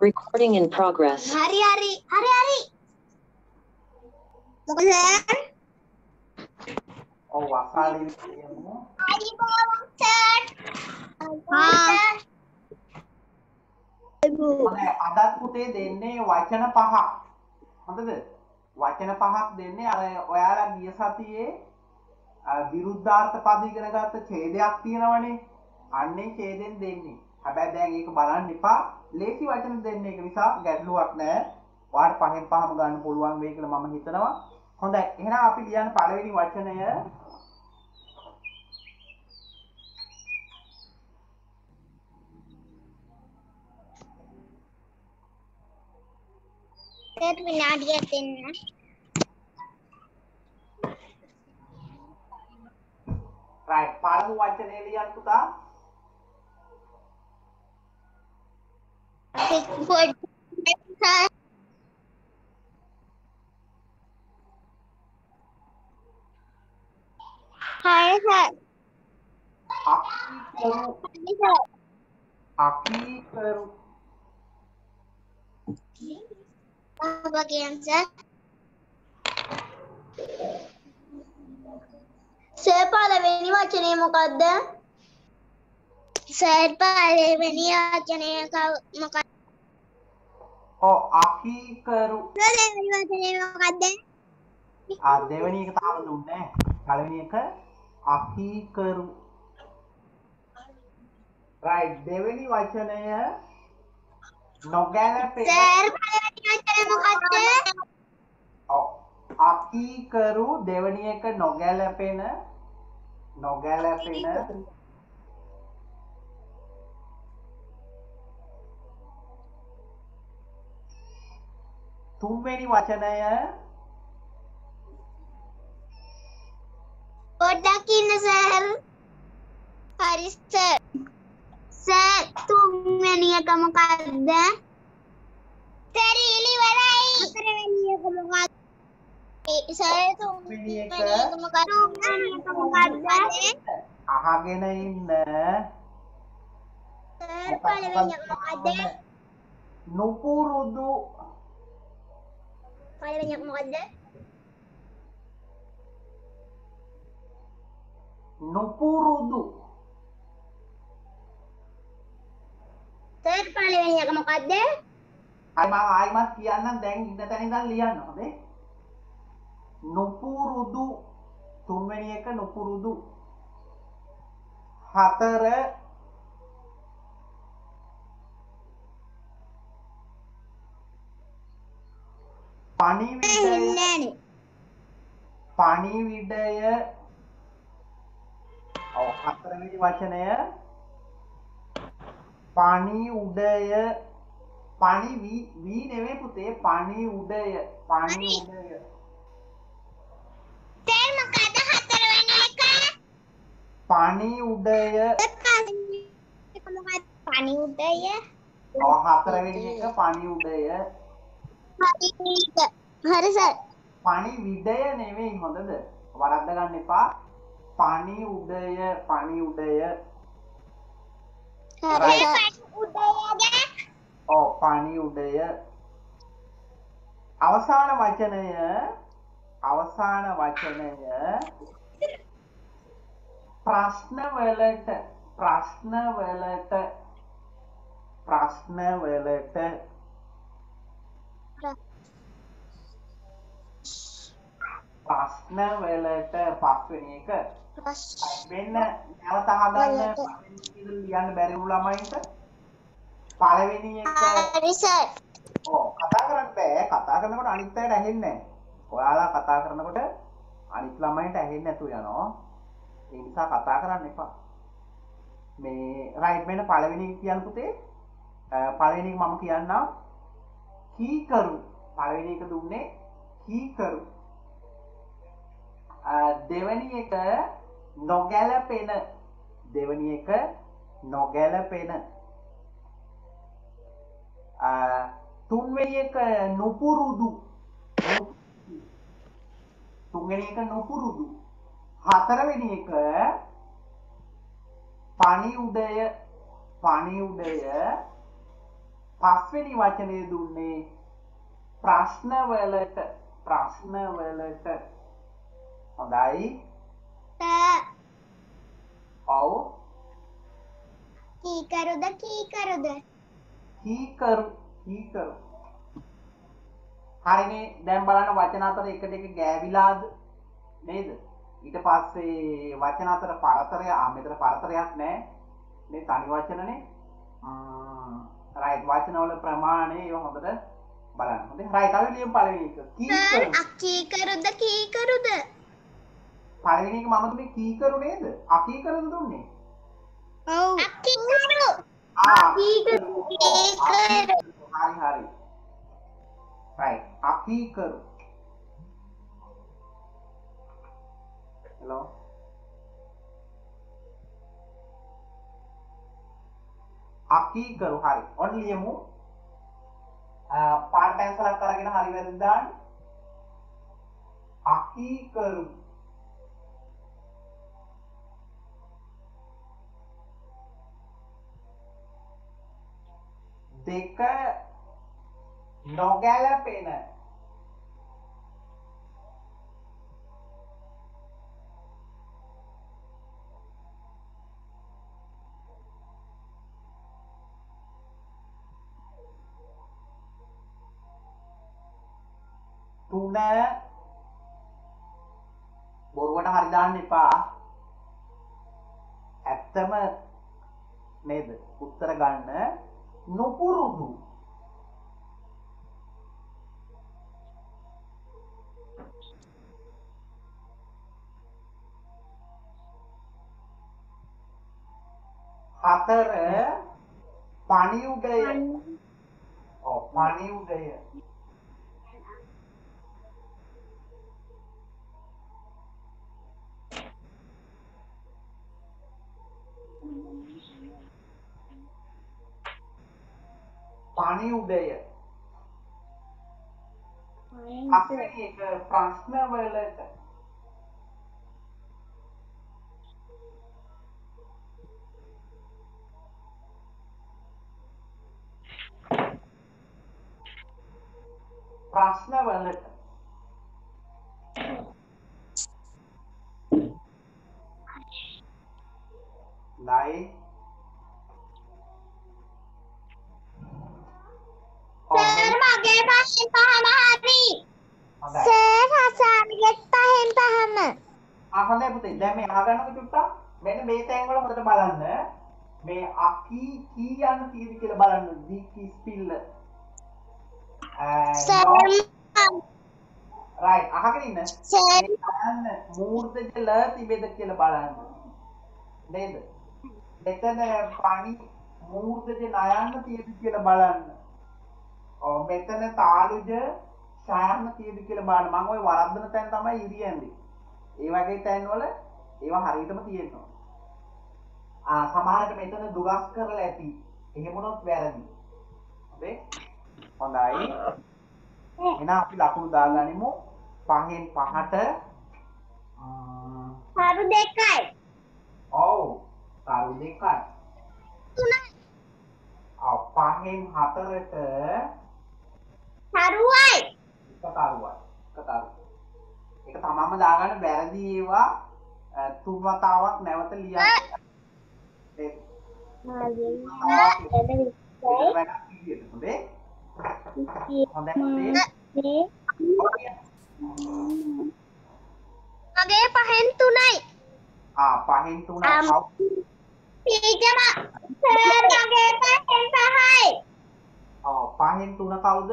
Recording in progress. Hari. Bukan sir. Oh, wakali ilmu. Hari bawang sir. හොඳයි අදත් පුතේ දෙන්නේ වචන පහක්. හොඳද? වචන පහක් දෙන්නේ අර ඔයාලා ගිය සතියේ විරුද්ධාර්ථ පද ඉගෙන ගත්ත ඡේදයක් තියෙනවනේ. අන්නේ ඡේදෙන් දෙන්නේ. හැබැයි දැන් ඒක බලන්න එපා. ලේසි වචන දෙන්නේ ඒක නිසා ගැටලුවක් නැහැ. ඔයාලට පහෙන් පහම ගන්න පුළුවන් වෙයි කියලා මම හිතනවා. හොඳයි. එහෙනම් අපි ලියන්න පළවෙනි වචනය සර් විනාඩියක් දෙන්න. right පළමු වචනේ ලියන්න පුතා. Good. Sir. Hi sir. අකීකරු Apa kian sir? Sir පළවෙනි වචනේ මොකද්ද? Sir පළවෙනි වචනේ මොකක්ද? අකීකරු Sir දෙවෙනි වචනේ මොකද්ද? දෙවෙනි එක තාම දුන්නේ නැහැ. පළවෙනි එක අකීකරු. right දෙවෙනි වචනය නොගැලපෙන. Sir පළවෙනි වචනේ මොකද්ද? අකීකරු දෙවෙනි එක නොගැලපෙන තුන්වෙනි වචනය පොඩ්ඩක් ඉන්න සර්. හරි සර්. සර් තුන්වෙනි එක මොකද්ද? සර් ඉලිවරයි. හතරවෙනි එක මොකද්ද? සර් තුන්වෙනි එක මොකද්ද? අහගෙන ඉන්න. සර් පළවෙනි එක මොකද්ද? නුපුරුදු. පළවෙනි එක මොකද්ද? නුපුරුදු. සර් පළවෙනි එක මොකද්ද? මම ආයිමත් කියන්නම් දැන් ඉන්න තැන ඉඳන් ලියන්න හොඳේ. නුපුරුදු තුන්වෙනි එක නුපුරුදු. හතර පණිවිඩය හතරවෙනි වචනය පණිඋඩය. වී නෙමෙයි පුතේ පණිඋඩය. සර් මොකද්ද හතරවෙනි එක? පණිඋඩය. පණිඋඩය. හතරවෙනි එක පණිඋඩය. හරි සර්. පණිවිඩය නෙමෙයි හොඳද? වරද්ද ගන්න එපා. පණිඋඩය. පණිඋඩය. අවසාන වචනය ප්‍රශ්නවලට. පස්වෙනි එක වෙන්න නැවත අහගන්න ලියන්න බැරි වුණු ළමයින්ට පළවෙනි එක හරි සර්. කතා කරන්න බෑ. කතා කරනකොට අනිත් අයට ඇහෙන්නේ නැහැ. ඔයාලා කතා කරනකොට අනිත් ළමයින්ට ඇහෙන්නේ නැතු යනවා. ඒ නිසා කතා කරන්න එපා. මේ රයිට් වෙන පළවෙනි එක කියන්න පුතේ. පළවෙනි එක මම කියන්නම් කීකරු. පළවෙනි එක දුන්නේ කීකරු. දෙවෙනි එක නොගැලපෙන. තුන්වෙනි එක නුපුරුදු. හතරවෙනි එක පණිඋඩය. පස්වෙනි වචනේ දුන්නේ ප්‍රශ්න වලට. හොඳයි. ඔව්. කීකරුද කීකරු. හරිනේ. දැන් බලන්න වචන අතර එකට එක ගෑවිලාද නේද? ඊට පස්සේ වචන අතර පරතරය මෙතන පරතරයක් නැහැ. මේ තනි වචනනේ. රයිට්. වචන වල ප්‍රමාණය ඒව හොඳට බලන්න. හොඳයි. රයිට්. අපි ලියමු පළවෙනි එක. අකීකරුද කීකරුද පළවෙනි එක මම දුන්නේ කීකරු නේද? අකීකරුද දුන්නේ? ඔව් අකීකරු කීකරු. හරි. රයිට්. අකීකරු. හෙලෝ. අකීකරු. හරි. ඔන්න ලියමු. පාට පැන්සලක් අරගෙන හරි වැරදි දාන්න. අකීකරු. දෙක නොගැලපෙන. තුන බොරුවට හරි දාන්න එපා. ඇත්තම නේද? උත්තර ගන්න. නුපුරුදු. හතර පණිවුඩය. ඔව් පණිවුඩය. පණිවුඩය. හතරවෙනි එක ප්‍රශ්න වලට. ප්‍රශ්න වලට. ලයි. සර් මගේ පහෙන් පහම හරි. සර් හසාන්ගේ පහෙන් පහම. හොඳයි පුතේ. දැන් මේ අහගන්නකො චුට්ටක්. මෙන්න මේ තැන් වල හොඳට බලන්න. මේ අකී කී යන තියෙද කියලා බලන්න. දීකි ස්පිල්ල. Sir right. අහගෙන ඉන්න. සර් බලන්න මූර්ධජ ල තිබෙද කියලා බලන්න. නේද? මෙතන පණි මූර්ධජ නයන්න තියෙද කියලා බලන්න. ඔව් මෙතන තාලුජ ඡායන්න තියෙද කියලා බලන්න. මම ওই වරද්දන තැන් තමයි ඉරියන්නේ. ඒ වගේ තැන් වල ඒවා හරියටම තියෙනවා. සමහරට මෙතන දුරස් කරලා ඇති. එහෙම වුණොත් වැරදි. හරි? හොඳයි. එහෙනම් අපි ලකුණු දාගනිමු. 5න් 5ට සරු දෙකයි. ඔව්. සරු දෙකයි. 3යි. ඔව් 5න් 4ට සරුවයි. කතාරුවයි. ඒක තමම දාගන්න වැරදි ඒවා තුන් වතාවක් නැවත ලියන්න. මගේ පහෙන් 3යි. 5න් 3 ටීචර් සර් මගේ පහෙන් 5යි. 5න් 3 කවුද?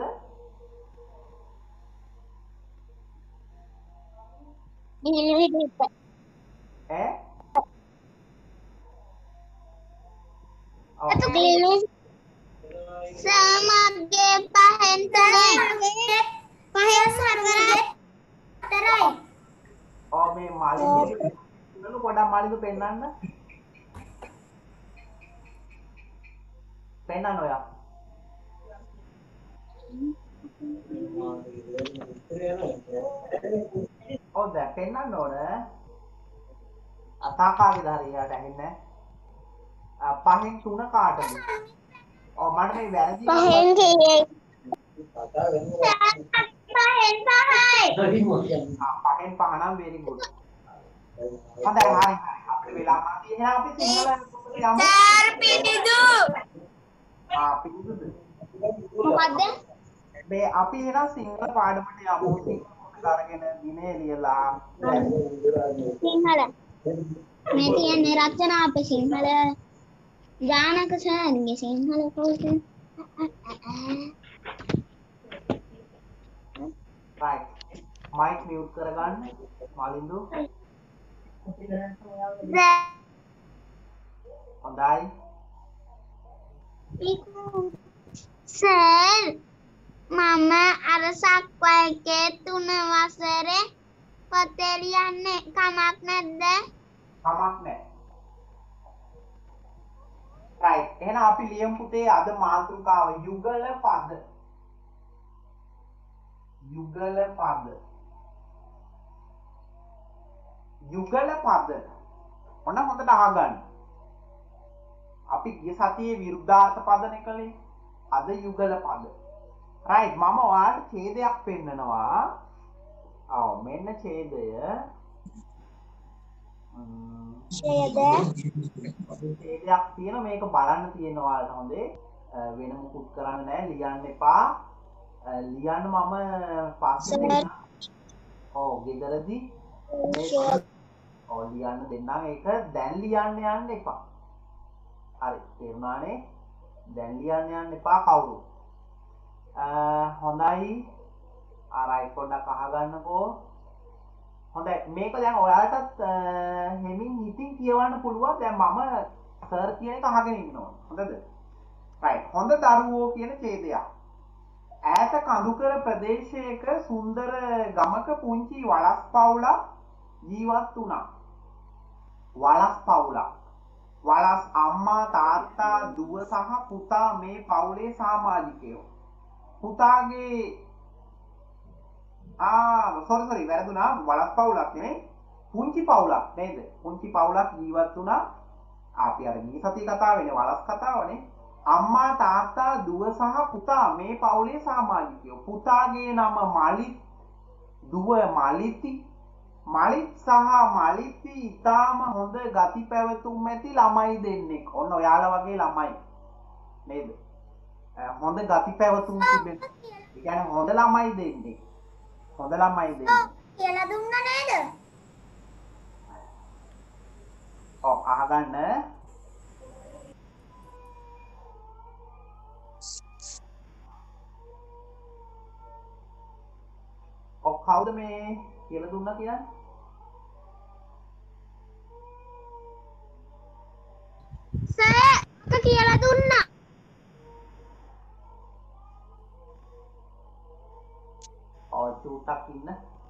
ගිහිලි විදිහට. ඈ? ගිහිලි සර් මගේ පහෙන් 3යි. පහෙන් සරුගේ 4යි. මේ මාළිග නළු පොඩක් මාළිග පෙන්නන්න. පෙන්නන්න ඔයා. ඔව් දැන් පෙන්නන්න ඕන. අතාකාගේ දහරියට ඇහින්නේ. 5න් 3 කාටද? ඔව් මම මට මේ වැරදි පහෙන් කීයේ පහෙන් පහයි පහෙන් පහ නම් very good. හොඳයි හරි අපිට වෙලා මාති එහෙනම් අපි සිංහල පොතට යමු. සර් පිරිදු පිරිදුද? මොකද්ද මේ අපි එහෙනම් සිංහල පාඩමට යමු. සිංහල පොත අරගෙන දිනේ ලියලා සිංහල මේ තියන්නේ රචනා අපේ සිංහල ජානක සර්ගේ සිංහල පොත right mic mute කරගන්න මාලින්දු හොඳයි සර් මම අර සක්වයකේ 3 වසරේ පොතේ ලියන්නේ කමක් නැද්ද? කමක් නැහැ. right එහෙනම් අපි ලියමු පුතේ අද මාතෘකාව යුගල පද. යුගල පද. යුගල පද. ඔන්න හොඳට අහගන්න. අපි ගිය සතියේ විරුද්ධාර්ථ පදනේ කළේ. අද යුගල පද. right මම ඔයාලට ඡේදයක් පෙන්නනවා. මෙන්න ඡේදය. ඡේදයක් තියෙන මේක බලන්න තියෙන ඔයාලට හොඳේ. වෙන මුකුත් කරන්න නැහැ ලියන්න එපා. ලියන්න මම පස්සේ ගෙදරදී ලියන්න දෙන්නම් ඒක දැන් ලියන්න යන්න එපා. හරි තේරුණානේ? දැන් ලියන්න යන්න එපා කවුරු. හොඳයි. ආරයි පොඩ්ඩක් අහගන්නකෝ. හොඳයි මේක දැන් ඔයාලටත් හෙමින් හිතින් කියවන්න පුළුවන්. දැන් මම සර් කියන එක අහගෙන ඉන්නවා. හොඳද? right හොඳ දරුවෝ කියන ඡේදයක්. ඈත කඳුකර ප්‍රදේශයක සුන්දර ගමක පුංචි වලස් පවුලක් ජීවත් වුණා. වලස් පවුලක්. වලස් අම්මා තාත්තා දුව සහ පුතා මේ පවුලේ සමාජිකයෝ. පුතාගේ sorry වැරදුනා වලස් පවුලක් නෙමෙයි පුංචි පවුලක් නේද? පුංචි පවුලක් ජීවත් වුණා. අපි අර මේ සතිය කතාව වෙන්නේ වලස් කතාවනේ. අම්මා තාත්තා දුව සහ පුතා මේ පවුලේ සමාජිකයෝ. පුතාගේ නම මලිත් දුව මලිති. මලිත් සහ මලිති ඊටාම හොඳ ගති පැවතුම් ඇති ළමයි දෙන්නෙක්. ඔන්න ඔයාලා වගේ ළමයි නේද? හොඳ ගති පැවතුම් තිබෙන. ඒ කියන්නේ හොඳ ළමයි දෙන්නෙක්. හොඳ ළමයි දෙන්නෙක්. කියලා දුන්නා නේද? අහගන්න. කවුද මේ කියලා දුන්නා කියන්නේ? සර් කියලා දුන්නා. චූටක් ඉන්න.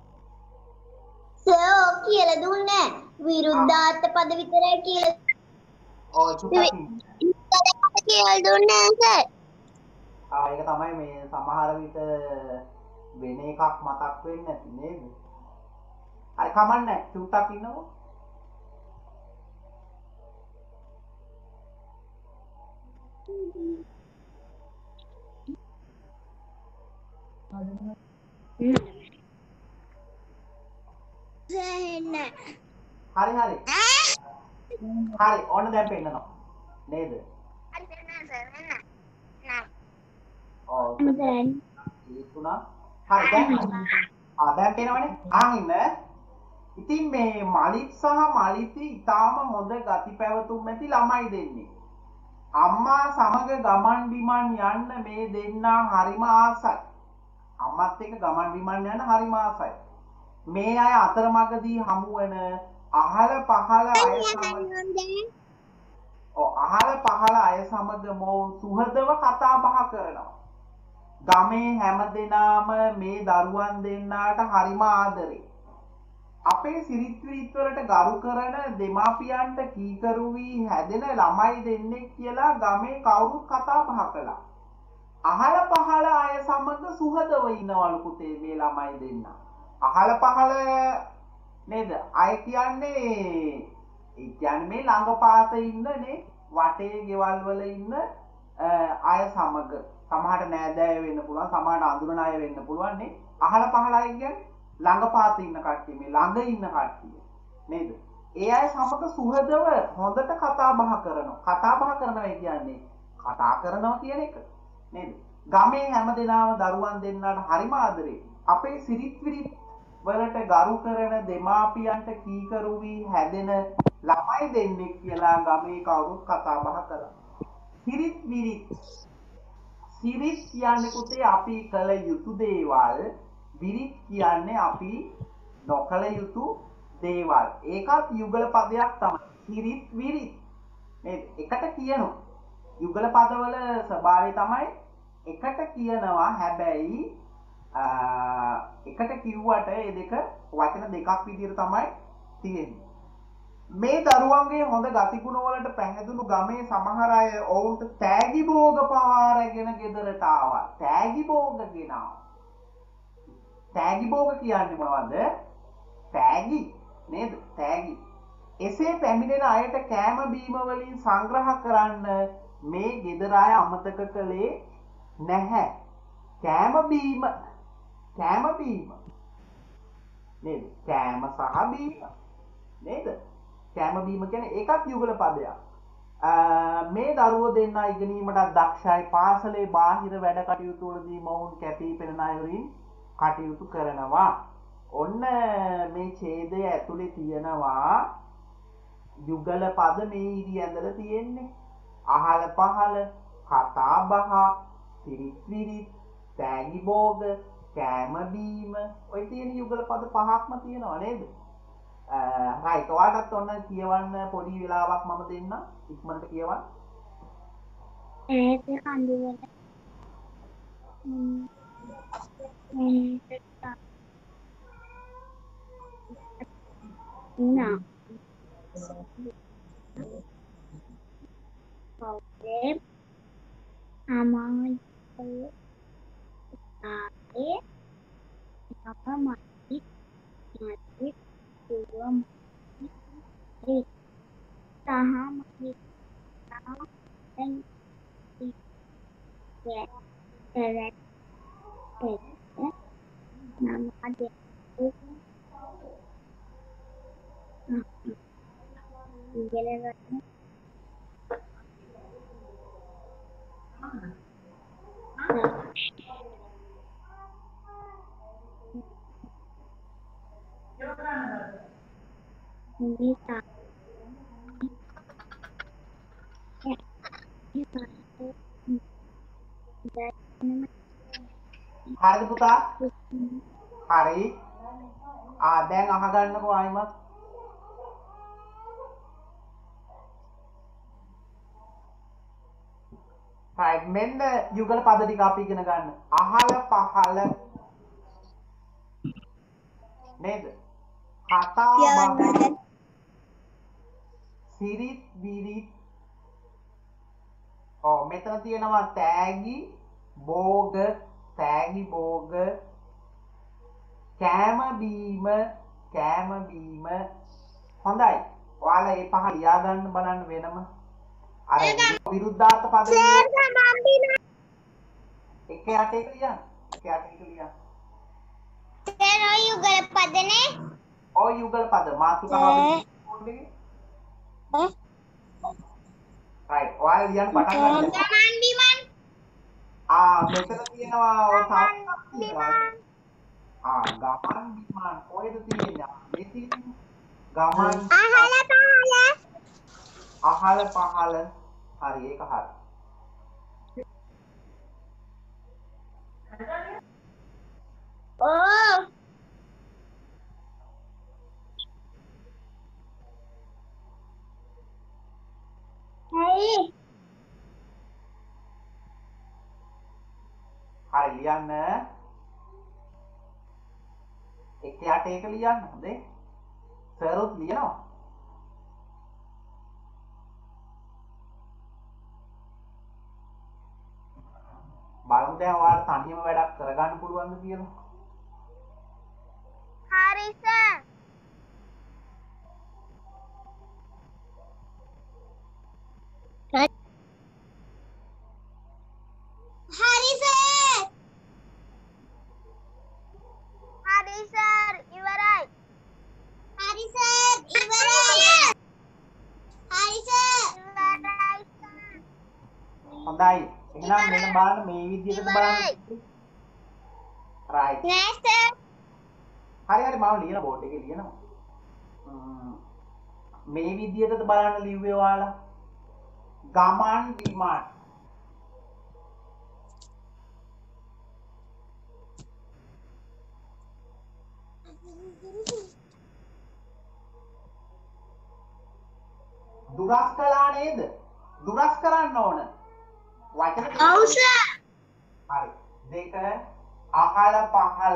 සර් කියලා දුන්නේ විරුද්ධාර්ථ පද විතරයි කියලා. චූටක් ඉන්න. කියලා දුන්නේ සර්. ඒක තමයි මේ සමහර විට වෙන එකක් මතක් වෙන්නේ නැති නේද? හරි කමන්නේ චුට්ටක් ඉන්නකෝ. හරි ඕන දැන් පෙන්නනවා නේද? හරි පෙන්නන්න සර් මෙන්න. දැන් ඉතුණා. හරි දැන් පේනවනේ. ඉන්න. ඉතින් මේ මලිත් සහ මලිති ඊටාම හොඳ ගති පැවතුම් ඇති ළමයි දෙන්නේ. අම්මා සමග ගමන් බිමන් යන්න මේ දෙන්නා හරිම ආසයි. අම්මත් එක්ක ගමන් බිමන් යන්න හරිම ආසයි. මේ අය අතරමඟදී හමු වෙන අහල පහල අය සමග මොවුන් සුහදව කතා බහ කරනවා. ගමේ හැම දෙනාම මේ දරුවන් දෙන්නාට හරිම ආදරේ. අපේ සිරිත් විරිත් වලට ගරු කරන දෙමාපියන්ට කීකරු වී හැදෙන ළමයි දෙන්නෙක් කියලා ගමේ කවුරුත් කතා බහ කළා. අහල පහල අය සමග සුහදව ඉන්නවලු පුතේ මේ ළමයි දෙන්නා. අහල පහල නේද? අය කියන්නේ මේ ළඟපාත ඉන්නනේ වටේ ගෙවල් වල ඉන්න අය සමග සමහරට නෑදෑය වෙන්න පුළුවන් සමහරට අඳුරන අය වෙන්න පුළුවන් නේ අහල පහල අය කියන්නේ ළඟපාත ඉන්න කට්ටිය මේ ළඟ ඉන්න කට්ටිය නේද ඒ අය සමග සුහදව හොඳට කතා බහ කරනවා කියන්නේ කතා කරනවා කියන එක නේද ගමේ හැමදෙනාම දරුවන් දෙන්නට හරිම ආදරේ අපේ සිරිත් විරිත් වලට ගරු කරන දෙමාපියන්ට කීකරු වී හැදෙන ළමයි දෙන්නෙක් කියලා ගමේ කවුරුත් කතා බහ කරා සිරිත් විරිත් සිරිත් කියන්නේ පුතේ අපි කළ යුතු දේවල් විරිත් කියන්නේ අපි නොකළ යුතු දේවල් ඒකත් යුගල පදයක් තමයි සිරිත් විරිත් නේද එකට කියනවා යුගල පදවල ස්වභාවය තමයි එකට කියනවා හැබැයි එකට කිව්වට ඒ දෙක වචන දෙකක් විදිහට තමයි තියෙන්නේ මේ දරුවන්ගේ හොඳ ගතිගුණ වලට පැහැදුණු ගමේ සමහර අය ඔවුන්ට තෑගි භෝග පවාරගෙන ගෙදරට ආවා. තෑගි භෝග ගෙනාවා. තෑගි භෝග කියන්නේ මොනවද? තෑගි නේද? තෑගි. එසේ පැමිණෙන අයට කෑම බීම වලින් සංග්‍රහ කරන්න මේ ගෙදර අය අමතක කළේ නැහැ. කෑම බීම නේද? කෑම සහ බීම නේද? කෑම බීම කියන්නේ ඒකත් යුගල පදයක්. මේ දරුවෝ දෙන්න ඉගෙනීමට දක්ෂයි පාසලේ බාහිර වැඩ කටයුතු වලදී මොවුන් කැපී පෙනෙන අයුරින් කටයුතු කරනවා. ඔන්න මේ ඡේදය ඇතුලේ තියෙනවා යුගල පද මේ ඉරි ඇඳලා තියෙන්නේ. අහල පහල, කතා බහ, සිරිත් විරිත්, තෑගි භෝග, කෑම බීම ඔය තියෙන යුගල පද පහක්ම තියෙනවා නේද? right ඔයාලටත් ඔන්න කියවන්න පොඩි වෙලාවක් මම දෙන්න ඉක්මනට කියවන්න ඒක කඳුවල නා ඔකේ අමායි ආයේ තමයි මැටි තුවම ඒ තමයි දැන් ඒක නම් අද ඉගෙනගන්න නිසා හරිද පුතා හරි දැන් අහගන්නකෝ ආයිමත් right මෙන්න යුගල පද ටික අපි ඉගෙන ගන්න අහල පහල නේද කතා බහ සිරිත් විරිත් මෙතන තියෙනවා තෑගි භෝග කෑම බීම හොඳයි ඔයාලා මේ පහ ලියා ගන්න බලන්න වෙනම අර විරුද්ධාර්ථ පද එක යට එක ලියන්න දැන් ඔය යුගල පදනේ ඔය යුගල පද මාතෘකාව පොඩ්ඩේ right ඔයාලා ලියන්න පටන් ගන්න ගමන් බිමන් මෙතන තියෙනවා ඔය සාර්ථක තියෙනවා ගමන් බිමන් කොහෙද තියෙන්නේ මේ තියෙන්නේ ගමන් අහල පහල හරි ඒක හරි ඕ හරි ලියන්න එක යට ඒක ලියන්න හොඳේ සර්වත් ලියනවා බලමු දැන් ඔයාලට තනියම වැඩක් කරගන්න පුළුවන්ද කියලා හරි සර් හොඳයි. එහෙනම් මෙන්න බලන්න මේ විදිහටද බලන්න. right. නෑ සර්. හරි හරි මම ලියන බෝඩ් එකේ ලියනවා. මේ විදිහටද බලන්න ලිව්වේ ඔයාලා. ගමන් බිමන්. දුරස් කළා නේද? දුරස් කරන්න ඕන. වචන දෙක. ඔව් සර්. හරි. දෙක අහල පහල.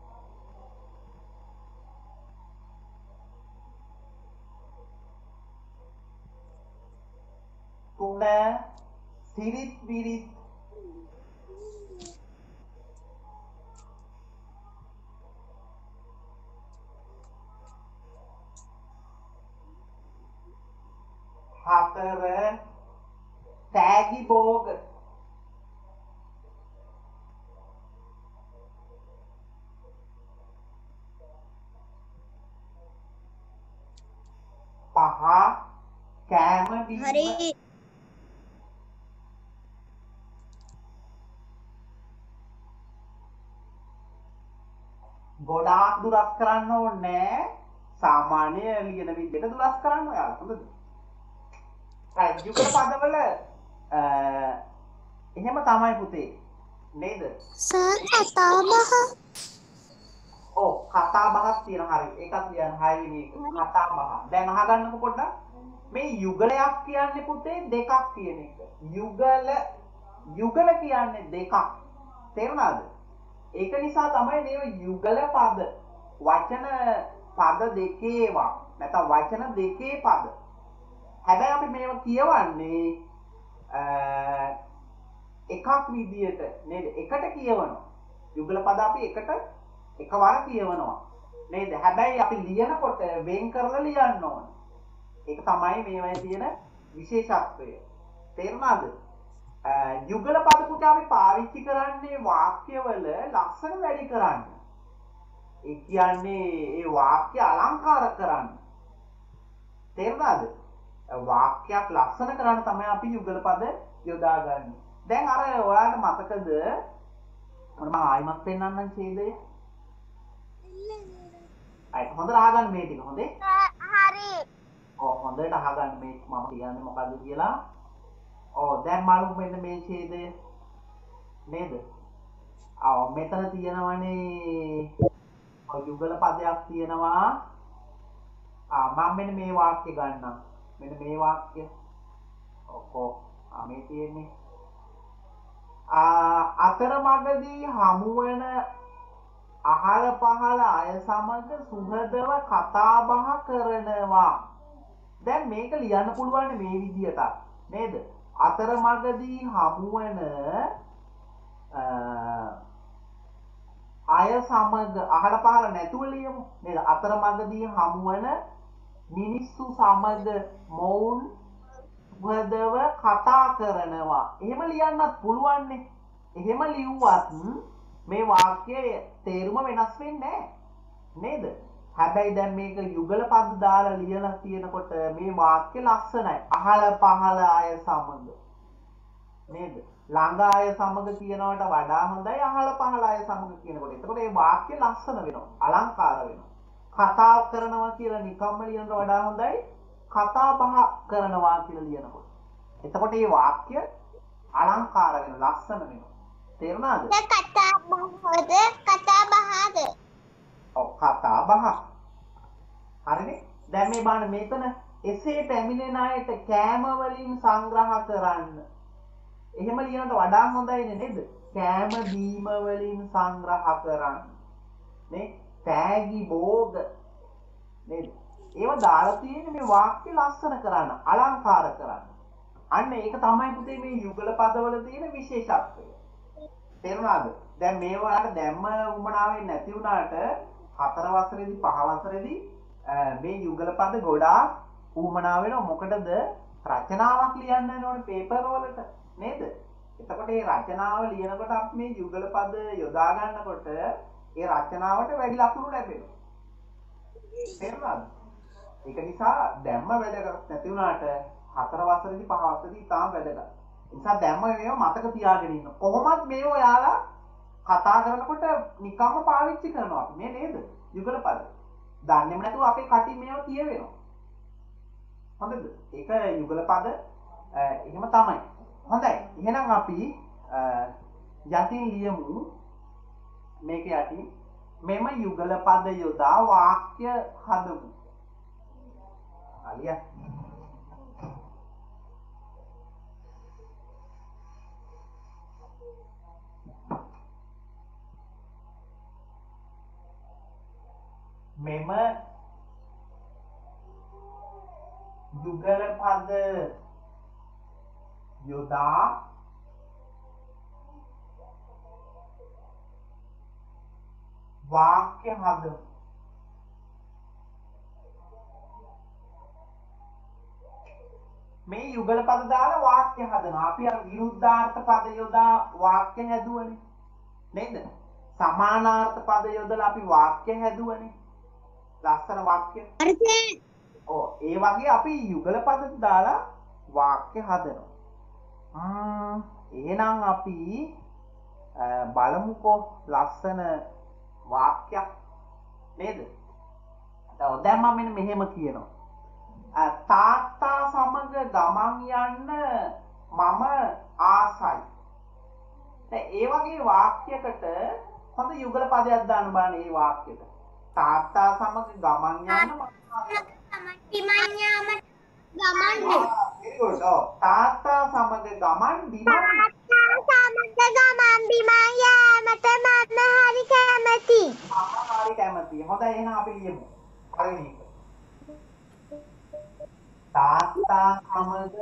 තුන සිරිත් විරිත්. හතර තෑගි බෝග. පහ කෑම බීම. හරි. ගොඩාක් දුරස් කරන්න ඕනේ. සාමාන්‍ය ලියන විදිහට දුරස් කරන්න ඔයාලා. හොඳද? යුගල පදවල එහෙම තමයි පුතේ. නේද? සර් කතා බහ. ඔව් කතා බහක් තියෙන හරි. ඒකත් ලියන්න 6 වෙනි එක. කතා බහ. දැන් අහගන්නකො පොඩ්ඩක්. මේ යුගලයක් කියන්නේ පුතේ දෙකක් කියන එක. යුගල කියන්නේ දෙකක්. තේරුණාද? ඒක නිසා තමයි මේව යුගල පද. වචන පද දෙකේවා. නැත්නම් වචන දෙකේ පද. හැබැයි අපි මේව කියවන්නේ එකක් විදියට නේද? එකට කියවනවා. යුගල පද අපි එකට එකවර කියවනවා. නේද? හැබැයි අපි ලියනකොට වෙන් කරලා ලියන්න ඕන. ඒක තමයි මේවයි තියෙන විශේෂත්වය. තේරුණාද? යුගල පද පුතේ අපි පාවිච්චි කරන්නේ වාක්‍යවල ලක්ෂණ වැඩි කරන්න. ඒ කියන්නේ ඒ වාක්‍ය අලංකාර කරන්න. තේරුණාද? වාක්‍යයක් ලස්සන කරන්න තමයි අපි යුගල පද යොදාගන්නේ. දැන් අර ඔයාලට මතකද මම ආයිමත් පෙන්නන්නම් ඡේදය. අය හොඳට අහගන්න මේ ටික හොඳේ. හරි. ඔව් හොඳට අහගන්න මේ මම කියන්නේ මොකද්ද කියලා. ඔව් දැන් බලමු මෙන්න මේ ඡේදය. නේද? ඔව් මෙතන තියෙනවනේ යුගල පදයක් තියෙනවා. මම මෙන්න මේ වාක්‍ය ගන්නම්. මෙන්න මේ වාක්‍ය. ඔකෝ මේ තියෙන්නේ. අතරමඟදී හමුවන අහල පහල අය සමග සුහදව කතා බහ කරනවා. දැන් මේක ලියන්න පුළුවන් මේ විදිහට. නේද? අතරමඟදී හමුවන අය සමග අහල පහල නැතුව ලියමු. නේද? අතරමඟදී හමුවන මිනිස්සු සමග මොවුන් සුහදව කතා කරනවා. එහෙම ලියන්නත් පුළුවන්නේ. එහෙම ලිව්වත් මේ වාක්‍යයේ තේරුම වෙනස් වෙන්නේ නැහැ. නේද? හැබැයි දැන් මේක යුගල පද දාලා ලියලා තියෙනකොට මේ වාක්‍ය ලස්සනයි. අහල පහල අය සමග. නේද? ළඟ අය සමග කියනවට වඩා හොඳයි අහල පහල අය සමග කියනකොට. එතකොට මේ වාක්‍ය ලස්සන වෙනවා. අලංකාර වෙනවා. කතා කරනවා කියලා නිකම්ම ලියනට වඩා හොඳයි කතා බහ කරනවා කියලා ලියනකොට. එතකොට මේ වාක්‍ය අලංකාර වෙනවා, ලස්සන වෙනවා. තේරුණාද? කතා බහද කතා බහද? ඔව් කතා බහ. හරිනේ? දැන් මේ බලන්න මෙතන එසේ පැමිණෙන අයට කෑම වලින් සංග්‍රහ කරන්න. එහෙම ලියනට වඩා හොඳයිනේ නේද? කෑම බීම වලින් සංග්‍රහ කරන්න. නේ? තෑගි බෝග නේද? ඒව දාලා තියෙන්නේ මේ වාක්‍ය ලස්සන කරන්න, අලංකාර කරන්න. අන්න ඒක තමයි පුතේ මේ යුගල පදවල තියෙන විශේෂත්වය. තේරුණාද? දැන් මේ වලට දැම්ම උමනාවෙන් නැති වුණාට 4 වසරේදී 5 වසරේදී මේ යුගල පද ගොඩාක් උමනා වෙනවා. මොකටද? රචනාවක් ලියන්න ඕනේ පේපර් වලට නේද? එතකොට මේ රචනාව ලියනකොට අපි මේ යුගල පද යොදා ගන්නකොට ඒ රචනාවට වැඩි ලකුණු ලැබෙනවා. තේරුණාද? ඒක නිසා දැම්ම වැඩගත් නැති වුණාට 4 වසරේදී 5 වසරේදී තාම වැඩගත්. නිසා දැම්ම මේව මතක තියාගෙන ඉන්න. කොහොමත් මේව ඔයාලා කතා කරනකොට නිකම්ම පාවිච්චි කරනවා අපි මේ නේද? යුගල පද. දන්නේම නැතුව අපේ කටින් මේව කියවෙනවා. හොඳද? ඒක යුගල පද එහෙම තමයි. හොඳයි. එහෙනම් අපි යටින් ලියමු මේක යටින් මෙම යුගල පද යොදා වාක්‍ය හදමු. අලියා මෙම යුගල පද යොදා වාක්‍ය හදමු. මේ යුගල පද දාලා වාක්‍ය හදනවා. අපි අර විරුද්ධාර්ථ පද යොදා වාක්‍ය හැදුවනේ. නේද? සමානාර්ථ පද යොදලා අපි වාක්‍ය හැදුවනේ. ලස්සන වාක්‍ය. ඔව් ඒ වගේ අපි යුගල පද දාලා වාක්‍ය හදනවා. එහෙනම් අපි බලමුකෝ ලස්සන වාක්‍යයක් නේද? දැන් මම මෙන්න මෙහෙම කියනවා. තාත්තා සමග ගමන් යන්න මම ආසයි. දැන් ඒ වගේ වාක්‍යයකට හොඳ යුගල පදයක් දාන්න බලන්න මේ වාක්‍යෙට. තාත්තා සමග ගමන් යන්න මම ආසයි. තාත්තා සමග ගමන් බිමන් යාමට මම හරි කැමතියි. හොඳයි එහෙනම් අපි ලියමු. පළවෙනි එක. තාත්තා සමග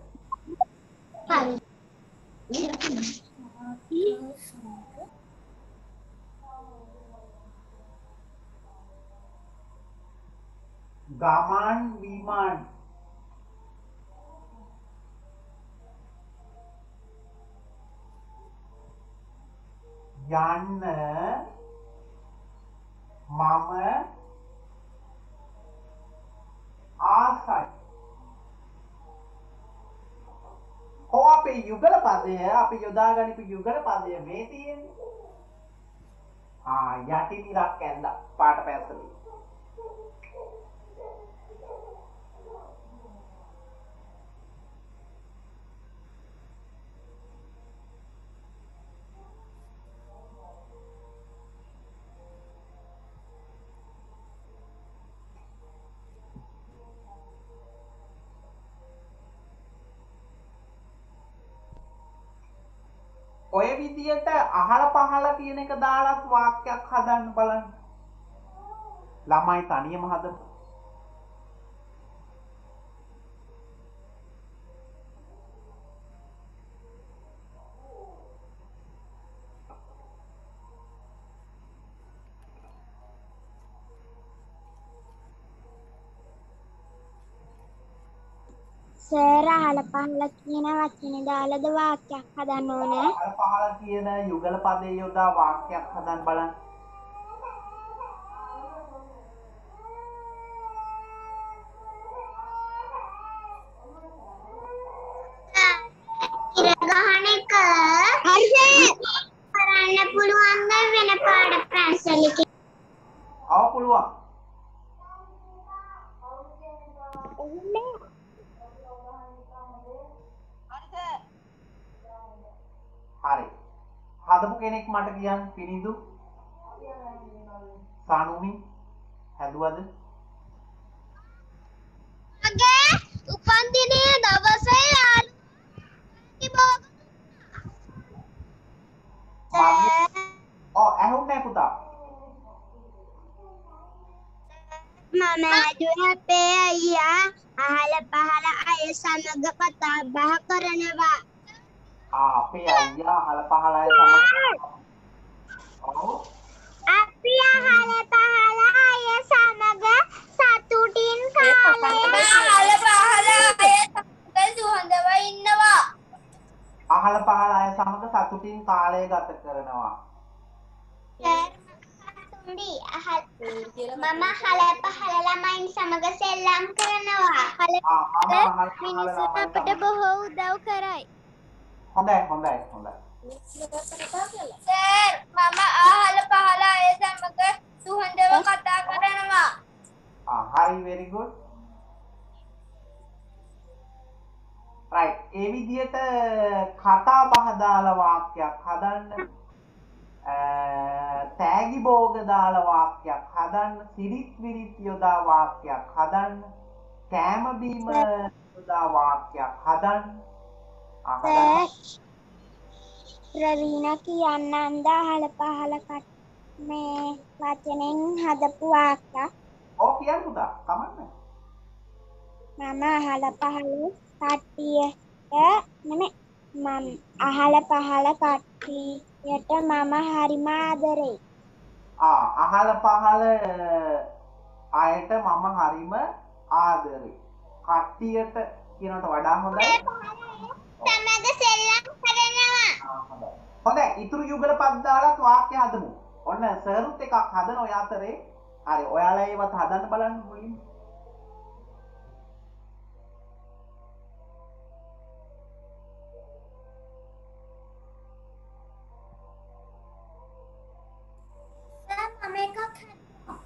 ගමන් බිමන් යන්න මම ආසයි. අපේ යුගල පදය අපි යොදා ගනිපු යුගල පදය මේ තියෙන්නේ. යටි ඉරක් ඇඳලා පාට පැසලි. ඔය විදියට අහල පහල කියන එක දාලත් වාක්‍යයක් හදන්න බලන්න. ළමයි තනියම හදමු. සර් අහල පහල කියන වචනේ දාලාද වාක්‍යයක් හදන්න ඕනේ. අහල පහල කියන යුගල පදේ යොදා වාක්‍යයක් හදන්න බලන්න. ඉර ගහන එක හරිද? කරන්න පුළුවන් වෙන පාඩ පැන්සලකින්. ආව පුළුවන්. හරි. හදපු කෙනෙක් මට කියන්න පිනිඳු. සානුමි හැදුවද? මගේ උපන්දිනයේ දවසේ ඇහුන්නේ පුතා. මම හැදුවේ අපේ අයියා අහල පහල අය සමග කතා බහ කරනවා. අපේ අයියා අහල පහල අය සමග. ඔව්. අපි අහල පහල අය සමග සතුටින් කාලය අහල පහල අය සමග සුහදව ඉන්නවා. අහල පහල අය සමග සතුටින් කාලය ගත කරනවා. මම අහල පහල ළමයින් සමග සෙල්ලම් කරනවා. මිනිසුන් අපට බොහෝ උදව් කරයි. හොඳයි. සර් මම අහල පහල අය සමග සුහදව කතා කරනවා. හරි very good. right. ඒ විදිහට කතා බහ දාලා වාක්‍යයක් හදන්න. තෑගි භෝග දාලා වාක්‍යයක් හදන්න. සිරිත් විරිත් යොදා වාක්‍යයක් හදන්න. කෑම බීම යොදා වාක්‍යයක් හදන්න. ප්‍රවීණ කියන්න අන්ද අහල පහල මේ වචනෙන් හදපු වාක්‍යයක්. ඔව් කියන්න පුතා. කමන්නේ. මම අහල පහල කට්ටියට නෙමෙයි මම අහල පහල කට්ටියට මම හරිම ආදරෙයි. අහල පහල අයට මම හරිම ආදරෙයි. කට්ටියට කියනට වඩා හොඳයි. සමග සෙල්ලම් කරනවා. හොඳයි. ඉතුරු යුගල පද දාලාත් වාක්‍ය හදමු. ඔන්න සර්ුත් එකක් හදන ඔය අතරේ හරි ඔයාලා ඒවත් හදන්න බලන්න මුලින්. සර් මම එකක් හදනවා.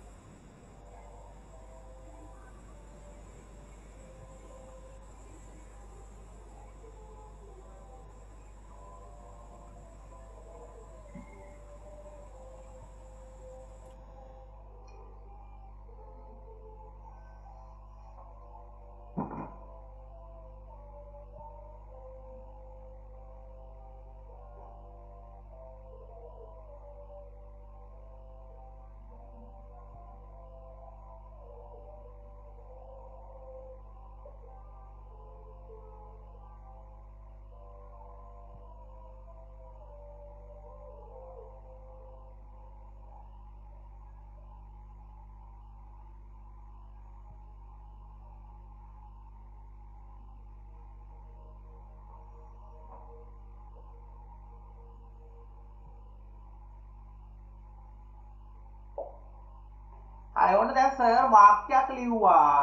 හරි ඔන්න දැන් සර් වාක්‍යයක් ලිව්වා.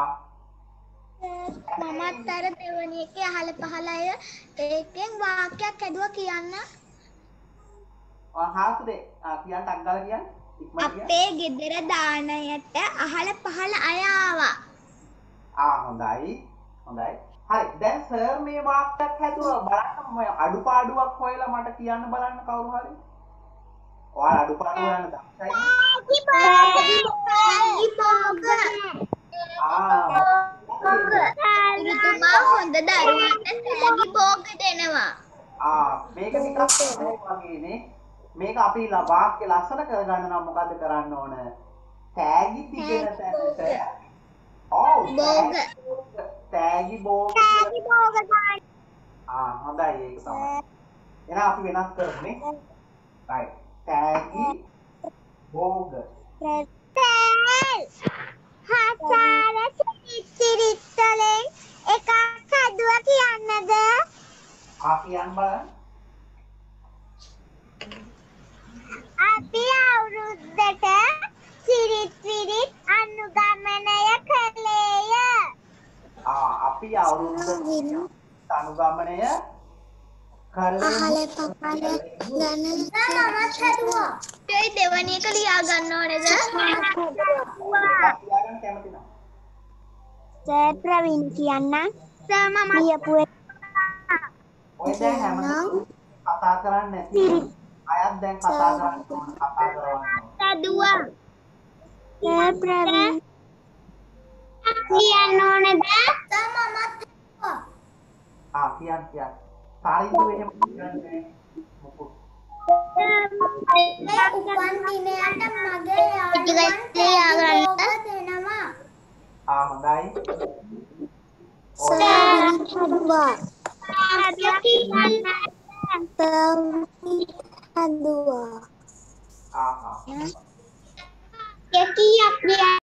මමත් අර දෙවනි එකේ අහල පහල අය ඒකෙන් වාක්‍යයක් ඇදුවා කියන්න. හාසුදේ කියන්න ටක් ගාලා කියන්න. ඉක්මනට කියන්න. අපේ ගෙදර දානයට අහල පහල අය ආවා. හොඳයි. හරි දැන් සර් මේ වාක්‍යයක් හැදුවා බලන්න මම අඩුපාඩුවක් හොයලා මට කියන්න බලන්න කවුරු හරි. ඔයාලා අඩුපාඩු හොයන්න දක්ෂයි. රුතුමා හොඳ දරුවන්ට තෑගි භෝග දෙනවා. මේක ටිකක් වගේනේ. මේක අපි වාක්‍ය ලස්සන කරගන්න නම් මොකද්ද කරන්න ඕන? තෑගි තිබෙන තැනට භෝග. තෑගි භෝග. හොඳයි ඒක තමයි. එහෙනම් අපි වෙනස් කරන්නේ. right. තෑගි භෝග. හසාර සිරිත් වලින් එකක් හදුවා කියන්නද? කියන්න බලන්න. අපි අවුරුද්දට සිරිත් විරිත් අනුගමනය කළේය. අපි අවුරුද්දට අනුගමනය අහල පහල ගණන් මමත් හදුවා. ඒ දෙවනි එක ලියා ගන්න ඕනේද? ලියාගන්න කැමති නම්. සර් ප්‍රවීණ කියන්න. සර් මම ලියපු ඔය දැන් හැමෝම කතා කරන්නේ නැති අයත් දැන් කතා කරන්න ඕන කතා කරනවා. හදුවා. සර් ප්‍රවීණ කියන්න ඕනේද? සර් මමත් හදුවා. කියන්න. සාරිදු එහෙම කියන්නේ මොකද? උපන් දිනයට මගේ යාළුවන්ට දෙනවා. හොඳයි. හදුවා. හදුවා. කීයක්